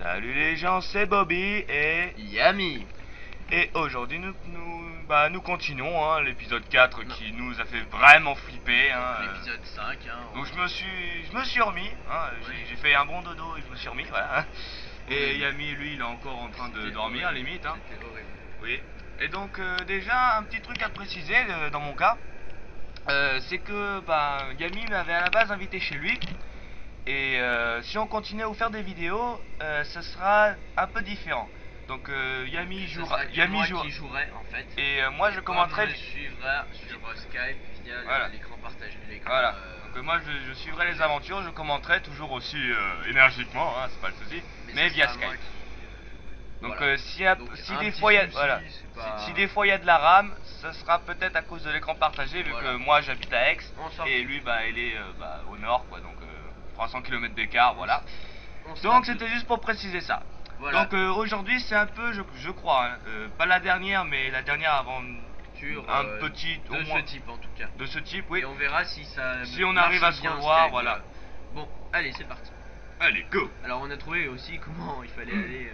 Salut les gens, c'est Bobby et Yami. Et aujourd'hui nous continuons l'épisode 4 qui nous a fait vraiment flipper L'épisode 5 Donc je me suis remis Oui. j'ai fait un bon dodo et je me suis remis voilà. Et Oui. Yami lui il est encore en train de C'était dormir horrible. limite C'était horrible. Oui. Et donc déjà un petit truc à préciser dans mon cas, c'est que Yami m'avait à la base invité chez lui. Et si on continue à vous faire des vidéos, ce sera un peu différent. Donc Yami jouera, qui jouerait en fait. et moi je commenterai. Je suivrai sur Skype via Voilà. l'écran partagé. Voilà. Donc moi je suivrai les aventures, je commenterai toujours aussi énergiquement, c'est pas le souci, mais via Skype. Donc voilà. si Donc, des fois il y a souci, voilà, pas... si des fois il y a de la RAM, ce sera peut-être à cause de l'écran partagé vu Voilà. que moi j'habite à Aix et fout. lui il est au nord quoi, donc 300 km d'écart, voilà. Donc Donc c'était juste pour préciser ça. Voilà. Donc aujourd'hui c'est un peu, je crois, pas la dernière, mais la dernière avant un petit de ce type en tout cas. De ce type, oui. Et on verra si ça. Si on arrive à se revoir, voilà. Bon, allez, c'est parti. Allez, go. Alors on a trouvé aussi comment il fallait aller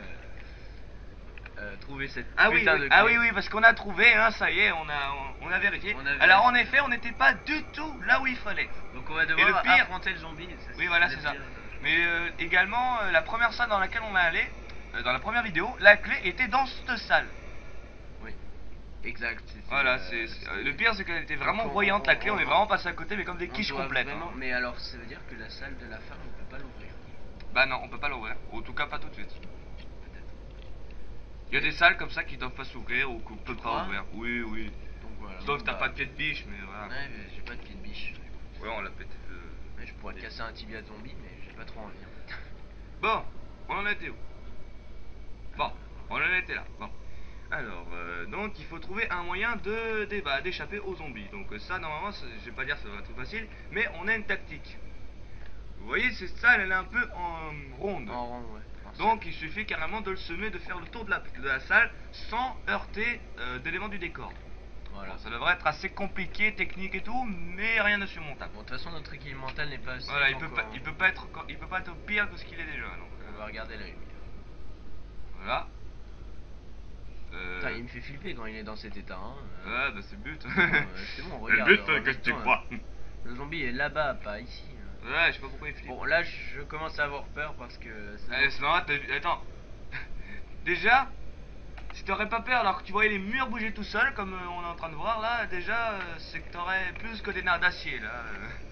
trouver cette Ah oui, putain de clé. ah oui, parce qu'on a trouvé, ça y est, on a vérifié. Alors en effet, on n'était pas du tout là où il fallait. Donc on va devoir affronter le zombie. Oui, voilà, c'est ça. Mais également, la première salle dans laquelle on est allé, dans la première vidéo, la clé était dans cette salle. Oui, exact. Voilà, le pire c'est qu'elle était vraiment voyante la clé, on est vraiment passé à côté mais comme des quiches complètes. Vraiment, mais alors ça veut dire que la salle de la fin on peut pas l'ouvrir. Bah non, on peut pas l'ouvrir, en tout cas pas tout de suite. Il y a des salles comme ça qui doivent pas s'ouvrir ou qu'on peut pas ouvrir. Oui, oui. Donc voilà. Sauf que t'as pas de pied de biche, mais voilà. Ouais, mais j'ai pas de pied de biche. Ouais, on l'a pété. Ouais, je pourrais te casser un tibia de zombie, mais j'ai pas trop envie. Bon, on en était où? Bon, on en était là. Bon. Alors, donc il faut trouver un moyen d'échapper aux zombies. Donc ça, normalement, je vais pas dire que ça va être tout facile, mais on a une tactique. Vous voyez, cette salle, elle est un peu en ronde. En rond, ouais. Donc il suffit carrément de le semer, de faire le tour de la salle sans heurter d'éléments du décor. Voilà. Bon, ça devrait être assez compliqué, technique et tout, mais rien de surmontable. Bon, de toute façon, notre équilibre mental n'est pas assez. Voilà, il peut pas être pire que ce qu'il est déjà. Donc, on va regarder la lumière. Voilà. Putain, il me fait flipper quand il est dans cet état. Ouais, bah c'est le but. C'est bon, regarde. Le but, qu'est-ce que tu crois? Le zombie est là-bas, pas ici. Ouais, je sais pas pourquoi il flippe. Bon, là, je commence à avoir peur parce que. C'est normal, attends. Déjà, si t'aurais pas peur alors que tu voyais les murs bouger tout seul, comme on est en train de voir là, déjà, c'est que t'aurais plus que des nerfs d'acier là.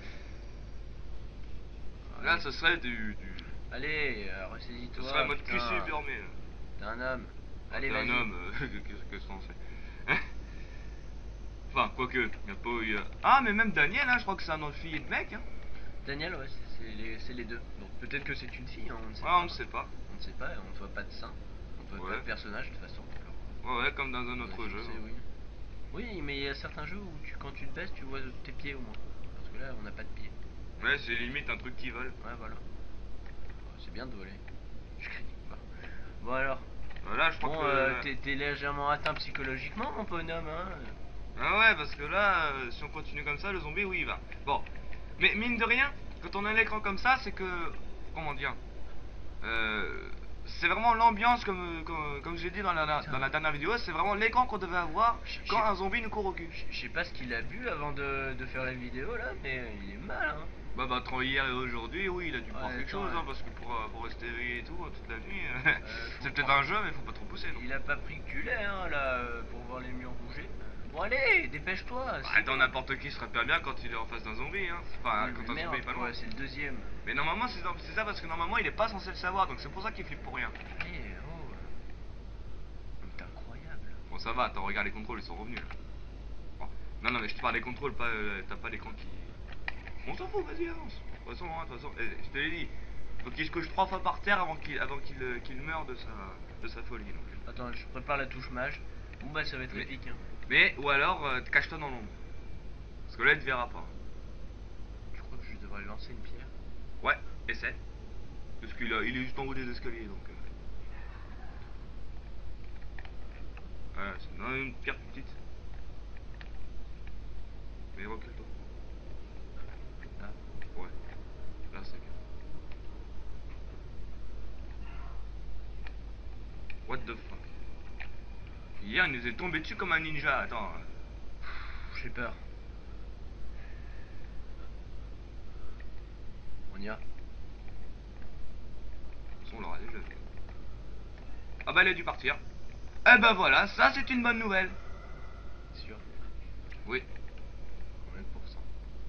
Là, ce serait du. Allez, ressaisis-toi. Ce serait mode QC burmé. T'es un homme. Allez, vas-y. T'es un homme, qu'est-ce qu'on fait? Enfin, quoique, y a pas eu. Ah, mais même Daniel, je crois que c'est un nom de fille et de mec. Daniel, ouais, c'est les deux. Donc peut-être que c'est une fille, on ne sait pas. On ne sait pas. On ne sait pas, on ne voit pas de sein. On ne voit pas de personnage de toute façon. Ouais, comme dans un autre jeu. Oui. Oui, mais il y a certains jeux où quand tu te baisses, tu vois tes pieds au moins. Parce que là, on n'a pas de pieds. Ouais, c'est limite un truc qui vole. Ouais, voilà. C'est bien de voler. Je critique pas. Bon alors. Voilà, je crois que. T'es légèrement atteint psychologiquement, mon bonhomme, Ah ouais, parce que là, si on continue comme ça, le zombie, oui, il va. Bon. Mais mine de rien, quand on a l'écran comme ça, c'est que. Comment dire c'est vraiment l'ambiance, comme j'ai dit dans la dernière vidéo, c'est vraiment l'écran qu'on devait avoir quand un zombie nous court au cul. Je sais pas ce qu'il a bu avant de faire la vidéo là, mais il est mal, Bah entre hier et aujourd'hui, oui, il a dû prendre quelque chose, parce que pour rester éveillé et tout, toute la nuit, c'est peut-être un jeu, mais faut pas trop pousser. Non. Il a pas pris que du lait, là, pour voir les murs bouger. Bon allez, dépêche-toi. Attends, n'importe qui se repère bien quand il est en face d'un zombie, Enfin, quand un zombie est pas loin. Ouais, c'est le deuxième. Mais normalement, c'est ça parce que normalement, il est pas censé le savoir, donc c'est pour ça qu'il flippe pour rien. C'est incroyable. Bon, ça va, attends, regarde les contrôles, ils sont revenus là. Bon. Non, mais je te parle des contrôles, pas. T'as pas l'écran qui. On s'en fout, vas-y, avance. De toute façon, je te l'ai dit. Faut qu'il se couche 3 fois par terre avant qu'il meure de sa folie. Donc. Attends, je prépare la touche mage. Bon, bah, ça va être épique, Mais, ou alors, cache-toi dans l'ombre. Parce que là, il te verra pas. Je crois que je devrais lancer une pierre. Ouais, essaie. Parce qu'il est juste en haut des escaliers, donc. Ouais, c'est une pierre petite. Mais recule-toi. Là. Ouais. Là, c'est bien. What the fuck. Hier, il nous est tombé dessus comme un ninja. Attends. J'ai peur. On y va. On l'aura déjà fait. Ah bah, elle a dû partir. Eh bah voilà, ça c'est une bonne nouvelle. Sûr. Oui. Combien de pourcents?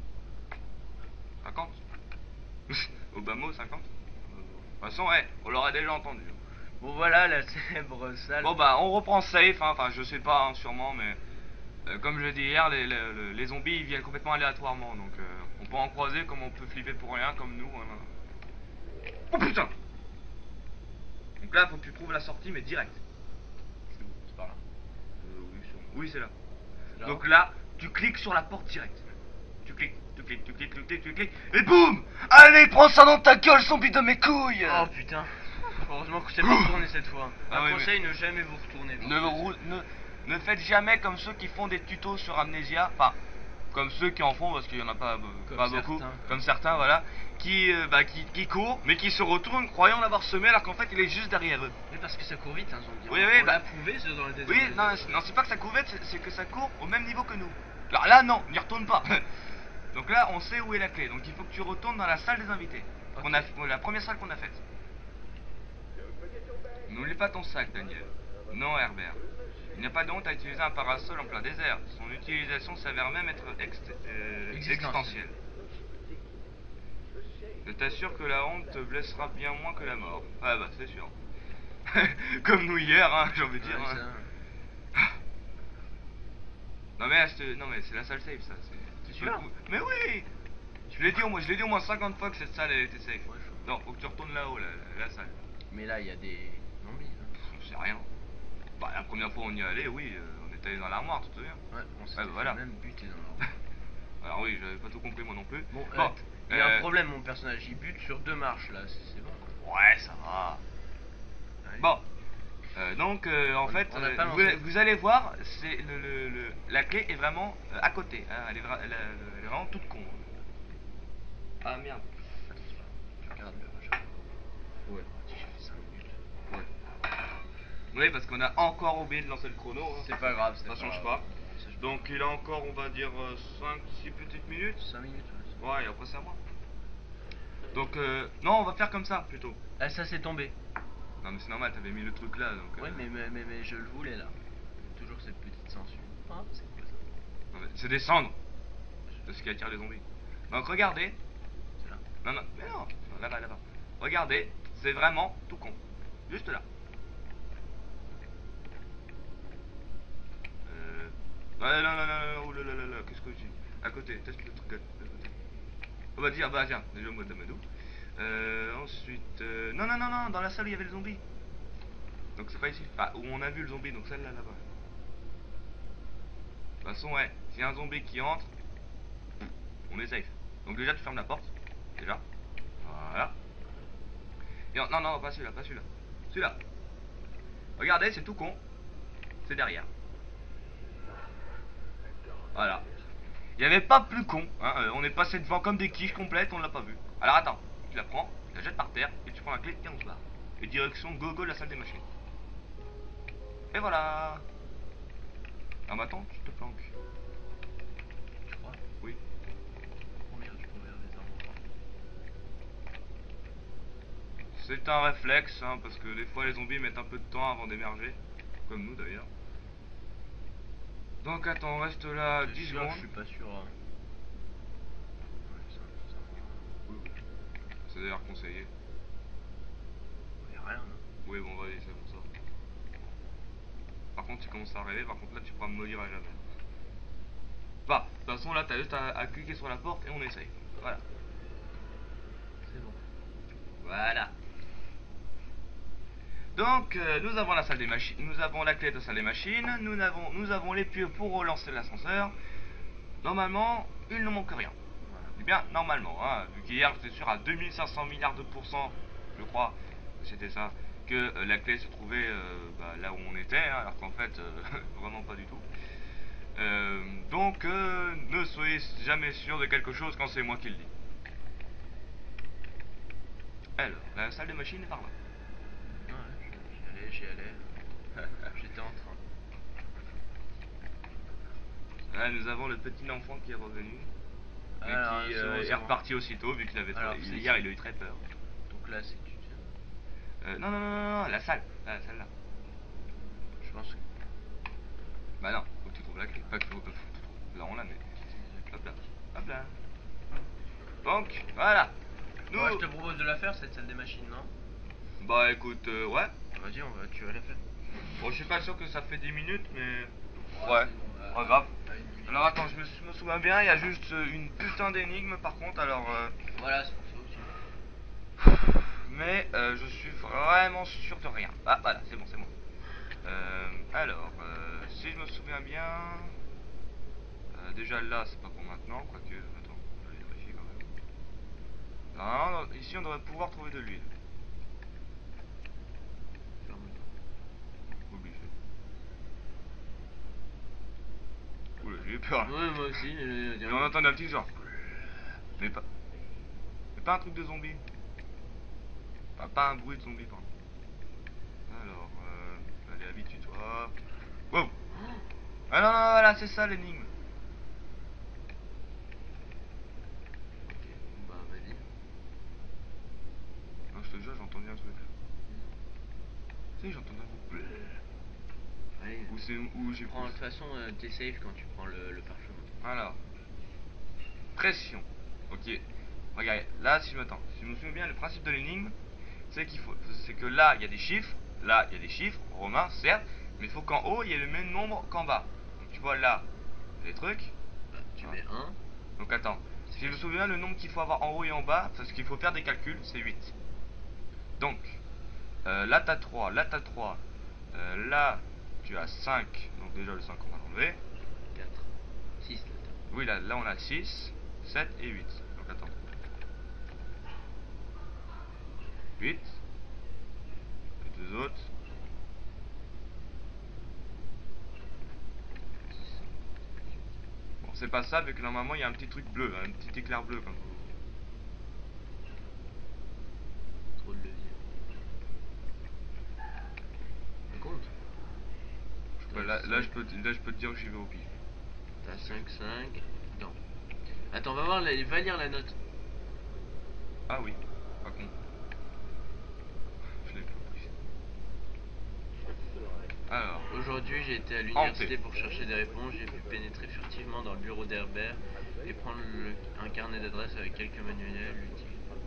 50. Obama 50. De toute façon, ouais, on l'aurait déjà entendu. Bon voilà la célèbre salle. Bon bah, on reprend safe, hein. Enfin je sais pas, hein, sûrement, mais comme je l'ai dit hier, les zombies ils viennent complètement aléatoirement, donc on peut en croiser comme on peut flipper pour rien, comme nous. Hein. Oh putain. Donc là, faut que tu trouves la sortie, mais direct. C'est où? C'est par là. Oui, sûrement. Oui, c'est là. C'est là. Donc là, tu cliques sur la porte direct. Tu cliques, tu cliques, tu cliques, tu cliques, tu cliques, et boum! Allez, prends ça dans ta gueule, zombie de mes couilles! Oh putain. Heureusement que je t'ai pas retourné cette fois. Ah Un oui, conseil, ne jamais vous retourner. Ne faites jamais comme ceux qui font des tutos sur Amnesia, enfin, comme ceux qui en font, parce qu'il y en a pas beaucoup, comme certains, voilà, qui courent, mais qui se retournent croyant l'avoir semé alors qu'en fait il est juste derrière eux. Oui, parce que ça court vite, un zombie. Oui, oui, on bah- l'a prouvé c'est dans le désert. Oui, non, c'est pas que ça court vite, c'est que ça court au même niveau que nous. Alors là, non, n'y retourne pas. Donc là, on sait où est la clé, donc il faut que tu retournes dans la salle des invités. Ok. La première salle qu'on a faite. N'oublie pas ton sac, Daniel. Non, Herbert. Il n'y a pas de honte à utiliser un parasol en plein désert. Son utilisation s'avère même être existentielle. Je t'assure que la honte te blessera bien moins que la mort. Ah bah, c'est sûr. Comme nous hier, hein, j'ai envie de dire. Ouais, Hein. ça. Non mais, non mais c'est la salle safe, ça. C'est celui-là. Mais oui. Je l'ai dit au moins 50 fois que cette salle elle était safe. Ouais, Non, faut que tu retournes là-haut, la salle. Mais là, il y a des zombies. Hein. Je sais rien. Bah la première fois on y allait, oui, on était allé dans l'armoire, tu te souviens? Ouais, on s'est bah, voilà. même buté dans leur. Alors oui, j'avais pas tout compris moi non plus. Bon, Bon, il y a un problème, mon personnage. Il bute sur 2 marches là, c'est bon. Ouais, ça va. Allez. Bon, donc en fait, on a pas lancé. vous allez voir, c'est la clé est vraiment à côté. Hein, elle est vraiment toute con. Ah merde. Attention, tu regardes le jeu. Ouais. J'ai fait 5 minutes. Ouais. Oui, parce qu'on a encore oublié de lancer le chrono. Hein. C'est pas grave, Ça change pas. Donc il a encore, on va dire, 5-6 petites minutes. 5 minutes. Ouais, et après c'est à moi. Donc non, on va faire comme ça plutôt. Ah, ça c'est tombé. Non mais c'est normal, t'avais mis le truc là donc. Ouais, mais je le voulais là. Toujours cette petite censure. Ah, c'est quoi ça? Non mais c'est des cendres. C'est ce qui attire les zombies. Donc regardez. C'est là. Non, non, mais non, là-bas, là-bas. Regardez, c'est vraiment tout con. Juste là. Ouais, non, non, non, non, oh là là là là, qu'est-ce que je dis? À côté, teste le truc à côté. Oh bah tiens, déjà moi Damadou. Ensuite, non, non, non, non, dans la salle où il y avait le zombie. Donc c'est pas ici, enfin où on a vu le zombie, donc celle-là, là-bas. De toute façon, ouais, s'il y a un zombie qui entre, on est safe. Donc déjà tu fermes la porte, déjà. Voilà. Et non, non, pas celui-là, pas celui-là. Celui-là. Regardez, c'est tout con. C'est derrière. Voilà. Il n'y avait pas plus con. Hein. On est passé devant comme des quiches complètes, on l'a pas vu. Alors attends, tu la prends, tu la jettes par terre, et tu prends la clé et on se barre. Et direction go-go la salle des machines. Et voilà. Ah bah attends, tu te planques. Tu crois? Oui. Oh merde, je peux ouvrir les armoires. C'est un réflexe, hein, parce que des fois les zombies mettent un peu de temps avant d'émerger. Comme nous d'ailleurs. Donc attends, on reste là 10 Sûr, secondes. je suis pas sûr. Ouais, ça marche. Oui, oui. C'est d'ailleurs conseillé. Il y a rien, non? Oui, bon, vas-y, c'est bon ça. Par contre, tu commences à rêver, par contre, là, tu pourras me maudire à jamais. Bah, de toute façon, là, t'as juste à cliquer sur la porte et on essaye. Voilà. C'est bon. Voilà. Donc, nous avons la salle des machines, nous avons la clé de la salle des machines, nous avons les pieux pour relancer l'ascenseur. Normalement, il ne manque rien. Voilà. Eh bien, normalement, hein, vu qu'hier, j'étais sûr à 2500 milliards de pourcents, je crois, c'était ça, que la clé se trouvait là où on était, hein, alors qu'en fait, vraiment pas du tout. Donc, ne soyez jamais sûr de quelque chose quand c'est moi qui le dis. Alors, la salle des machines est par là. Ouais, j'y allais. Là, nous avons le petit enfant qui est revenu. Mais Alors, qui c'est bon, c'est est bon. reparti aussitôt vu qu'il avait Alors, trop... c'est Hier, ici. il a eu très peur. Donc là, c'est tu tiens. Non, non, non, non, non, la salle. La salle là. Je pense que. Bah non, faut que tu trouves la clé. Pas que faut que tu trouves. Là, on l'a, mais. Hop là. Hop là. Donc, voilà. Nous. Moi, je te propose de la faire, cette salle des machines, non? Bah écoute, ouais. Vas-y, tu vas la faire. Bon, je suis pas sûr que ça fait 10 minutes, mais. Ouais, pas grave. Alors attends, je me souviens bien, il y a juste une putain d'énigme par contre, alors. Voilà, c'est pour ça aussi. Mais je suis vraiment sûr de rien. Ah voilà, c'est bon, c'est bon. Alors, si je me souviens bien. Déjà là, c'est pas pour maintenant, quoique. Attends, je vais vérifier quand même. Non, non, ici on devrait pouvoir trouver de l'huile. Obligé. Oula, j'ai eu peur là. Ouais, moi aussi. Et on entend un petit genre. Mais pas. Mais pas un truc de zombie. Enfin, pas un bruit de zombie, pardon. Alors, allez, habitue-toi. Wow! Ah non, non, voilà, c'est ça l'énigme. Ok, bah vas-y. Non, je te jure, j'ai entendu un truc. Si, j'ai entendu un truc. Allez. Ou c'est où j'ai De toute poussé. façon, t'es safe quand tu prends le parchemin. Alors. Pression. Ok. Regarde, là, si je m'attends. Si je me souviens bien, le principe de l'énigme, c'est c'est que là, il y a des chiffres. Là, il y a des chiffres, romains, certes. Mais il faut qu'en haut, il y ait le même nombre qu'en bas. Donc, tu vois là, les trucs. Bah, tu Ah. mets 1. Donc, attends. Si je me souviens, le nombre qu'il faut avoir en haut et en bas, parce qu'il faut faire des calculs, c'est 8. Donc, là, t'as 3. Là, t'as 3. Là, tu as 5. Donc, déjà, le 5, on va l'enlever. 4. 6 là. Oui, là, on a 6, 7 et 8. Donc, attends. 8. Les deux autres. Bon, c'est pas ça, vu que normalement, il y a un petit truc bleu, un petit éclair bleu, comme Trop de levier. Ça compte. là, je peux te dire que j'y vais au pif. T'as 5, 5. Non. Attends, va voir, va lire la note. Ah oui, pas con. Je l'ai pas pris. Alors, Aujourd'hui, j'ai été à l'université pour chercher des réponses. J'ai pu pénétrer furtivement dans le bureau d'Herbert et prendre un carnet d'adresses avec quelques manuels utiles.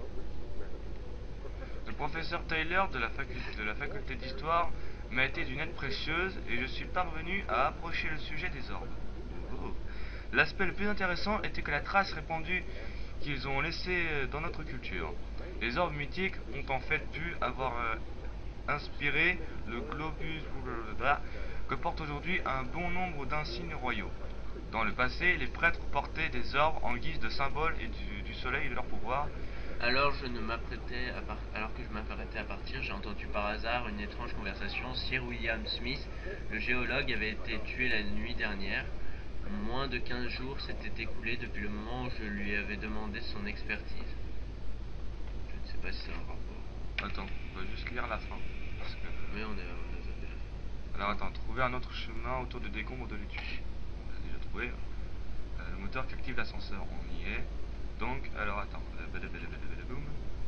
le professeur Taylor de la faculté d'histoire m'a été d'une aide précieuse et je suis parvenu à approcher le sujet des orbes. Oh. L'aspect le plus intéressant était que la trace répandue qu'ils ont laissée dans notre culture. Les orbes mythiques ont en fait pu avoir inspiré le globus que porte aujourd'hui un bon nombre d'insignes royaux. Dans le passé, les prêtres portaient des orbes en guise de symbole et du soleil et de leur pouvoir. Alors que je m'apprêtais à partir, j'ai entendu par hasard une étrange conversation. Sir William Smith, le géologue, avait été tué la nuit dernière. Moins de 15 jours s'étaient écoulés depuis le moment où je lui avais demandé son expertise. Je ne sais pas si c'est un rapport. Attends, on va juste lire la fin. Parce que... Mais on a zappé la fin. Alors attends, trouver un autre chemin autour de décombres de l'étude. On l'a déjà trouvé. Le moteur qui active l'ascenseur, on y est. Donc, alors attends. Boum.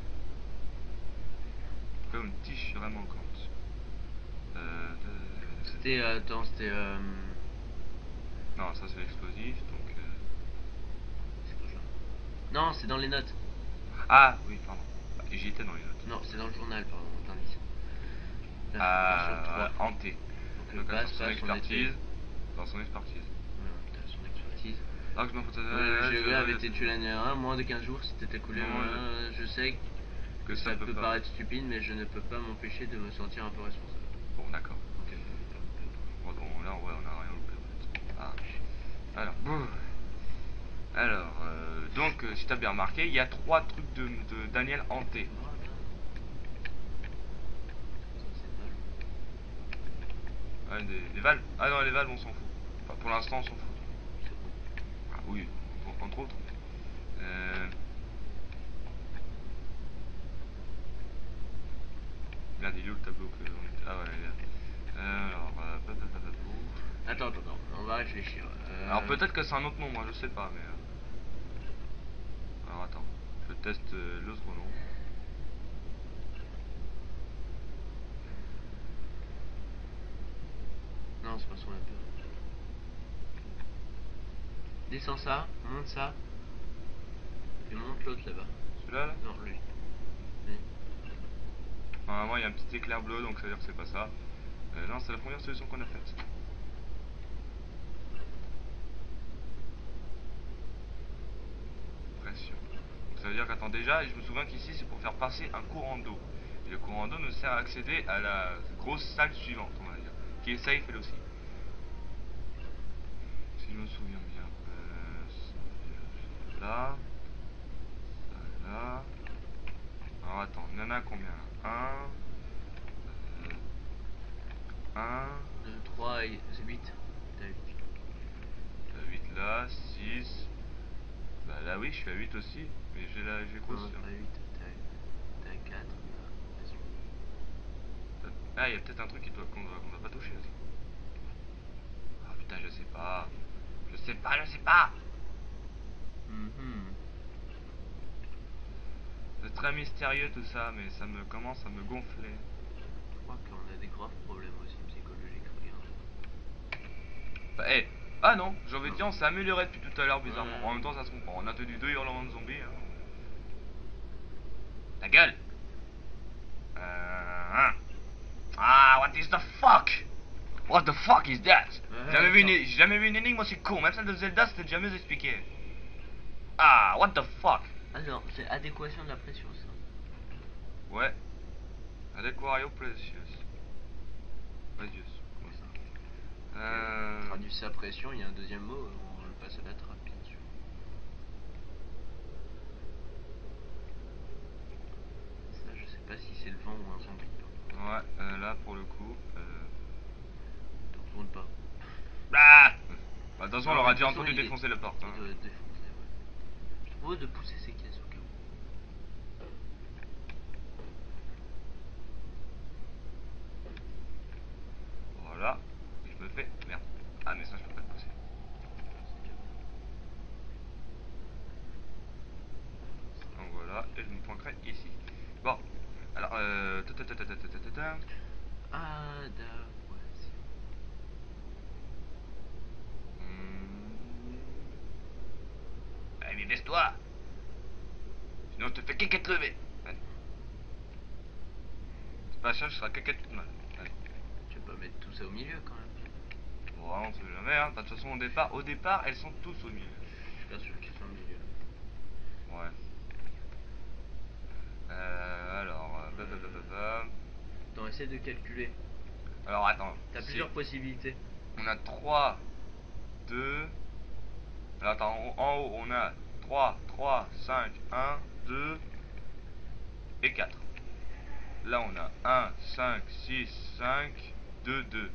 Comme tige vraiment compte. C'était. Attends, c'était. Non, ça c'est l'explosif, donc. C'est quoi ça? Non, c'est dans les notes. Ah oui, pardon. Bah, j'y étais dans les notes. Non, c'est dans le journal, pardon, l'indice. Sur 3. Hanté. Donc Dans son on expertise. était. Dans son expertise. T'as son expertise. Alors que je m'en foutais. Le GE avait été tué l'année dernière, moins de 15 jours s'était écoulé. Je sais que ça peut paraître stupide, mais je ne peux pas m'empêcher de me sentir un peu responsable. Bon, d'accord. Ok. Bon, là, ouais, on a rien loupé. Ah. Alors, donc, si t'as bien remarqué, il y a 3 trucs de Daniel hanté. Ah, des valves. Ah non, les valves, on s'en fout. Enfin, pour l'instant, on s'en fout. Ah oui, entre autres. Regarde, il est où le tableau que on était... Ah ouais, là. Alors, Attends, on va réfléchir. alors peut-être que c'est un autre nom, moi je sais pas, mais. Alors attends, je teste l'autre nom. Non, c'est pas son lapin. Descends ça, monte ça. Et monte l'autre là-bas. Celui-là là Non, lui. Normalement il y a un petit éclair bleu, donc ça veut dire que c'est pas ça. Non, c'est la première solution qu'on a faite. Pression. Ça veut dire qu'attends déjà, je me souviens qu'ici c'est pour faire passer un courant d'eau. Et le courant d'eau nous sert à accéder à la grosse salle suivante, on va dire, qui est safe elle aussi. Si je me souviens bien. Ça, là. Ça, là. Alors attends, il y en a combien là 1, 2, 3 et 8. T'as 8. 8 là, 6. Bah là oui, je suis à 8 aussi, mais j'ai Non, conscience. t'as 8. T'as 4. Ah, il y a peut-être un truc qu'on doit pas toucher aussi. Ah putain, je sais pas. Je sais pas, je sais pas. C'est très mystérieux tout ça, mais ça me commence à me gonfler. Je crois qu'on a des graves problèmes aussi psychologiques, regarde. Bah, hey. Ah non, j'ai envie de dire, on s'est amélioré depuis tout à l'heure, bizarrement. En même temps, ça se comprend. On a tenu 2 hurlements de zombies. Hein. Ta gueule. Hein. Ah, what is the fuck? What the fuck is that? J'ai jamais vu une énigme aussi con. Même celle de Zelda, c'était déjà mieux expliqué. Ah, what the fuck? Ah non, c'est adéquation de la pression ça. Ouais. Adequario Precious. Precious. Comment ça? Traduit ça pression, il y a un deuxième mot, on le passe à la trappe bien sûr. Ça, je sais pas si c'est le vent ou un zombie. Ouais, là pour le coup. T'en retournes pas. Ah bah, attention, on Non, leur a de déjà toute façon, entendu il est- défoncer la porte. Hein. De défoncer, ouais. Je propose de pousser ces caisses au cas où. Voilà. Et je me fais. Merde. Ah, mais ça, je peux pas le pousser. Donc voilà, et je me pointerai ici. Bon, alors, Ah, d'adéquation. Allez, mais baisse-toi. Sinon, je te fais caquette lever. Allez. C'est pas ça, je serai caquette toute mal. Allez. Tu vas pas mettre tout ça au milieu quand même. Bon, on sait jamais, hein. De toute façon, au départ, elles sont tous au milieu. Je suis pas sûr qu'ils soient au milieu. Ouais. Alors, blablabla. Attends, essaie de calculer. Alors, attends. T'as plusieurs possibilités. On a 3, 2. Alors, attends, en haut, on a 3, 5, 1, 2 et 4. Là, on a 1, 5, 6, 5, 2, 2.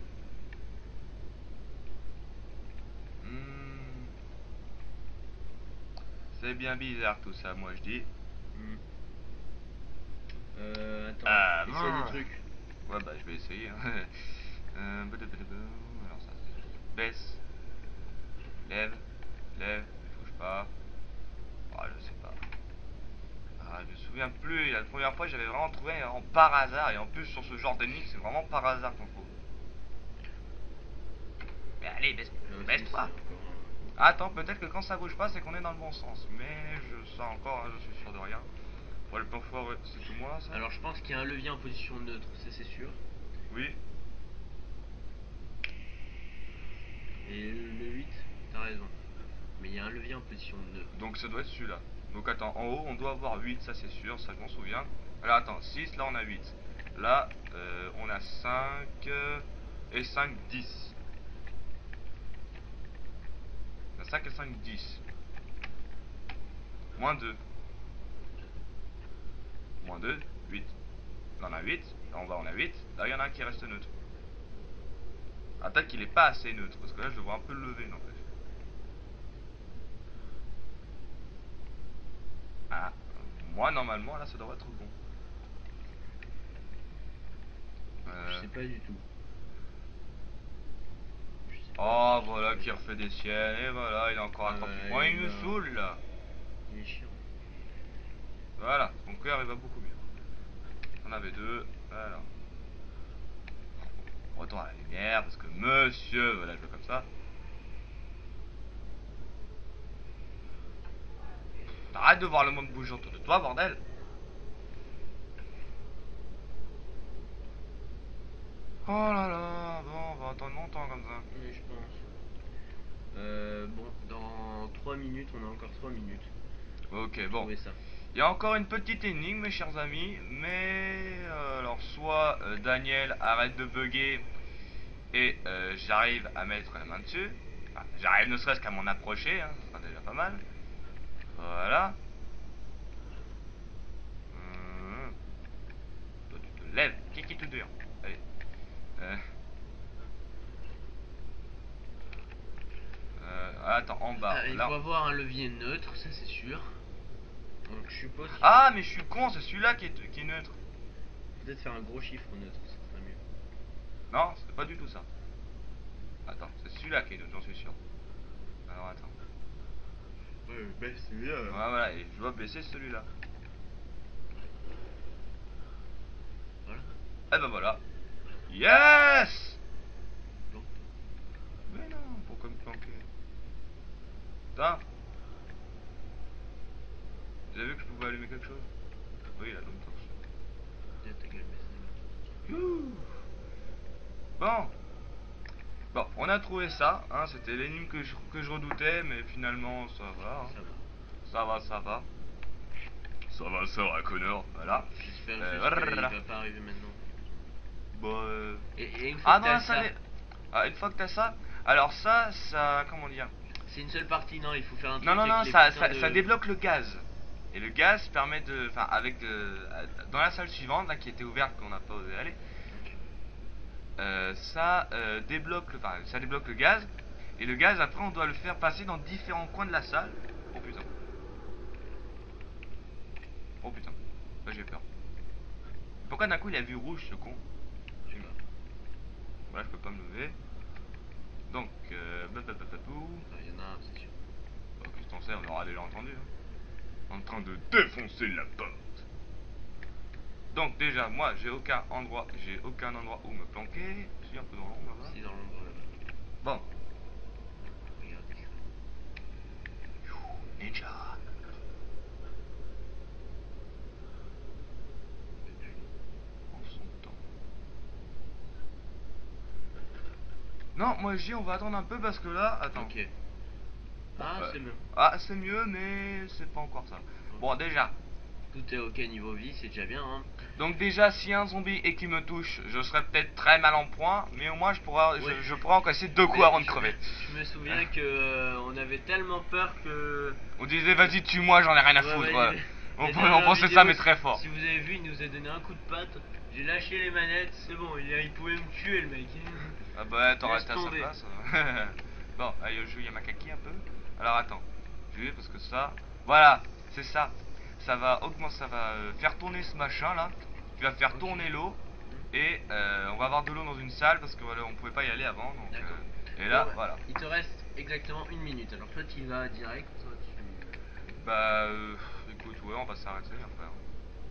C'est bien bizarre tout ça, moi je dis. Attends, essaie des trucs. Ouais, bah je vais essayer. Hein. Alors ça, c'est baisse, lève, lève, bouge pas. Ah, je sais pas. Ah, je me souviens plus. La première fois, j'avais vraiment trouvé en par hasard. Et en plus, sur ce genre d'énigme, c'est vraiment par hasard qu'on trouve. Mais allez, baisse-toi. Attends, peut-être que quand ça bouge pas, c'est qu'on est dans le bon sens. Mais je sens encore, hein, je suis sûr de rien. Ouais, le parfois, ouais, c'est tout moi ça. Alors je pense qu'il y a un levier en position neutre, ça c'est sûr. Oui. Et le 8, t'as raison. Mais il y a un levier en position neutre. Donc ça doit être celui-là. Donc attends, en haut, on doit avoir 8, ça c'est sûr, ça je m'en souviens. Alors attends, 6, là on a 8. Là, on a 5 et 5, 10. 5 et 5, 10. Moins 2. Moins 2, 8. Là on a 8. Là en bas on a 8. Là il y en a un qui reste neutre. Ah, peut-être qu'il est pas assez neutre. Parce que là je le vois un peu lever n'empêche. Ah. Moi normalement là ça devrait être bon. Je sais pas du tout. Oh, voilà, qui refait des siennes. Et voilà, il a encore attrapé. Ouais, Moi, il il nous va. saoule là. Il est chiant. Voilà, son cœur il va beaucoup mieux. On avait deux. Voilà. On retourne à la lumière parce que monsieur, voilà, je veux comme ça. Arrête de voir le monde bouger autour de toi, bordel. Oh là là, bon, on va attendre longtemps comme ça. Oui, je pense. Bon, dans 3 minutes, on a encore 3 minutes. Ok, Pour bon. trouver ça. Il y a encore une petite énigme, mes chers amis, mais alors soit Daniel arrête de bugger et j'arrive à mettre la main dessus. Enfin, j'arrive ne serait-ce qu'à m'en approcher, hein, ce sera déjà pas mal. Voilà. Toi tu te lèves, qui te dure. Allez. Attends, en bas. Il Là. faut avoir un levier neutre, ça c'est sûr. Donc je suppose qu'il Ah, mais je suis con, c'est celui-là qui est neutre. faut peut-être faire un gros chiffre neutre, ça serait mieux. Non, c'est pas du tout ça. Attends, c'est celui-là qui est neutre, j'en suis sûr. Alors attends. Ouais, baisse celui-là. Ouais, voilà, et je dois baisser celui-là. Voilà. Eh ben voilà. Yes! Bon. Mais non, pourquoi me planquer? Putain. Vous avez vu que je pouvais allumer quelque chose? Oui, la lampe torche. Tiens, ta gueule, baisse. Youhou. Bon. Bon, on a trouvé ça, hein, c'était l'énigme que je redoutais, mais finalement ça va. Hein. Ça va. Ça va, ça va. Ça va, Connor, voilà. J'espère juste qu'il va pas arriver maintenant. Bon, Et une fois ah que non, t'as ça, ça, ah, une fois que t'as ça, alors ça, comment dire? c'est une seule partie, non, il faut faire un truc Non, non, avec non, les ça, putains ça de... débloque le gaz. Et le gaz permet de, enfin, avec dans la salle suivante, là, qui était ouverte, qu'on n'a pas osé aller, ça débloque, enfin, ça débloque le gaz. Et le gaz, après, on doit le faire passer dans différents coins de la salle. Oh putain. Oh putain. Là, j'ai peur. Pourquoi d'un coup il a vu rouge, ce con? Je sais pas. Voilà, je peux pas me lever. Donc, blablabla. Il y en a un, c'est sûr. Qu'est-ce que t'en sais, on aura déjà entendu. Hein. En train de défoncer la porte. Donc déjà, moi, j'ai aucun endroit où me planquer. Je suis un peu dans l'ombre là-bas. C'est dans l'ombre là-bas. Bon, Regarde ça. ninja. En son temps. Non, moi je dis on va attendre un peu parce que là, attends. Ok. Ah, c'est mieux. Ah, c'est mieux, mais c'est pas encore ça. Bon, déjà. Tout est ok niveau vie, c'est déjà bien, hein. Donc déjà, si un zombie et qui me touche, je serais peut-être très mal en point, mais au moins je pourrais, Ouais. je pourrais encaisser deux coups Mais avant de crever. Je me souviens que on avait tellement peur que... On disait vas-y tue-moi, j'en ai rien à Ouais, foutre. ouais, On mais pensait dans la ça, vidéo, mais très fort. Si vous avez vu, il nous a donné un coup de patte. J'ai lâché les manettes, c'est bon, il pouvait me tuer le mec. Ah bah t'en Laisse restes à sa tomber. place. Bon, allez, je joue Yamakaki un peu. Alors attends, je vais parce que ça, voilà, c'est ça. Ça va augmenter, ça va faire tourner ce machin là. Qui va faire tourner l'eau. Et on va avoir de l'eau dans une salle parce que voilà, on pouvait pas y aller avant. Donc, D'accord. et là, Bon, ouais. voilà. Il te reste exactement 1 minute. Alors toi, tu y vas direct. Toi, tu... Bah, écoute, ouais, on va s'arrêter après. Hein.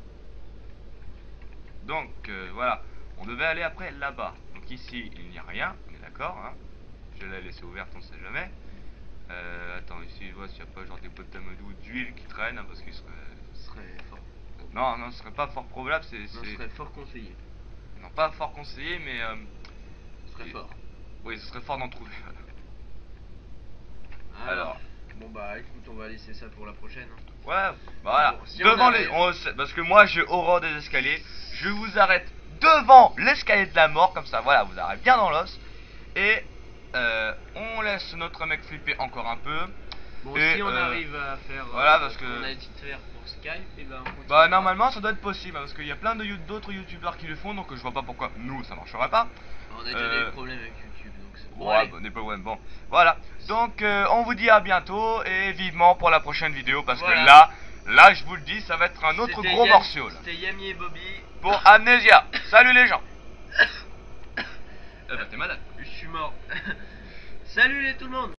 Donc, voilà. On devait aller après là-bas. Donc ici, il n'y a rien. On est d'accord, hein. Je l'ai laissé ouverte, on ne sait jamais. Attends, ici, je vois s'il n'y a pas genre des bottes à moudou d'huile qui traînent, hein, parce qu'il serait... Ce serait fort. Non, non, ce serait pas fort probable, Non, ce serait fort conseillé. Non, pas fort conseillé, mais... Ce serait fort. Oui, ce serait fort d'en trouver. Alors... Bon bah écoute, on va laisser ça pour la prochaine. Hein. Ouais, bah voilà. Bon, si devant on les... arrive- parce que moi, j'ai horreur des escaliers. Je vous arrête devant l'escalier de la mort, comme ça, voilà, vous arrêtez bien dans l'os. Et on laisse notre mec flipper encore un peu. Bon, Et, si on arrive à faire... voilà, parce que... On a dit de faire pour Skype, et ben on continue. Bah normalement ça doit être possible parce qu'il y a plein d'autres youtubeurs qui le font, donc je vois pas pourquoi nous ça marcherait pas. On a déjà des problèmes avec YouTube, donc c'est bon. Ouais, Allez. bah, des problèmes, bon. Voilà, donc on vous dit à bientôt et vivement pour la prochaine vidéo parce Voilà. que là je vous le dis, ça va être un autre C'était gros morceau là. C'était Yami et Bobby. Pour Amnesia. Salut les gens. Eh bah t'es malade. Je suis mort. Salut tout le monde!